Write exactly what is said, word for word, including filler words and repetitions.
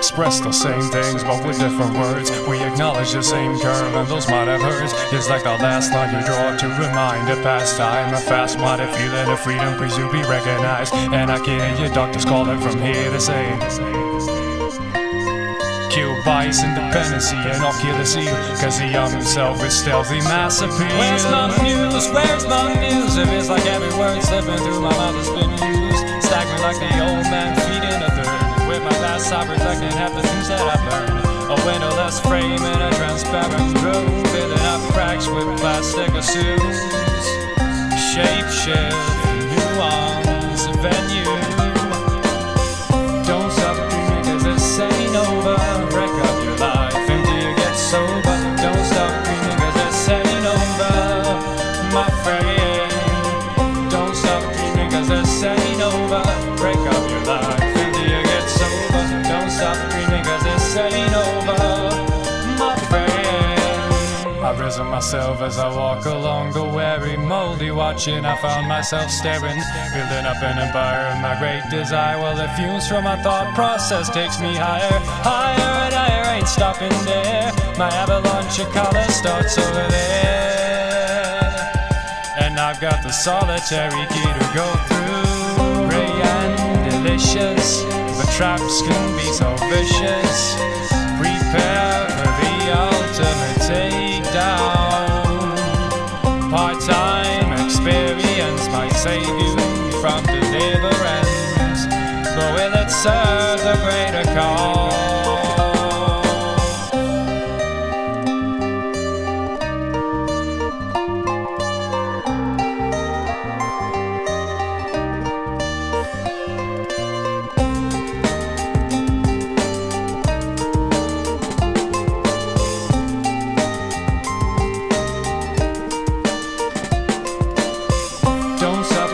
express the same things, but with different words. We acknowledge the same curve, and those might have hurts. It's like the last line you draw to remind a past time. A fast-minded feeling of freedom, please you be recognized. And I can hear your doctors calling from here to say, kill bias, independency, and I'll kill the seal, cause the young himself is stealthy mass appeal. Where's my muse? Where's my muse? If it's like every word slipping through my mouth has been used, staggering like the old man feeding a third. With my past I reflecting half the things that I've learned. A windowless frame in a transparent room, filling up cracks with plastic assumes. Shape shift, nuance, venue. Don't stop dreaming cause this ain't over. Break up your life until you get sober. Don't stop dreaming cause this ain't over, my friend. Don't stop dreaming cause this ain't over. Break up your life until you get sober. Don't stop dreaming cause this ain't over, my friend. I've risen myself as I walk along the weary, moldy watching. I found myself staring, building up an empire of my great desire. Well, the fumes from my thought process takes me higher, higher and higher, ain't stopping there. My avalanche of color starts over there, and I've got the solitary key to go through. Ray and delicious, but traps can be so vicious. Prepare for the ultimate takedown. Part-time experience might save you from deliverance, but will it serve the greater cause? Don't stop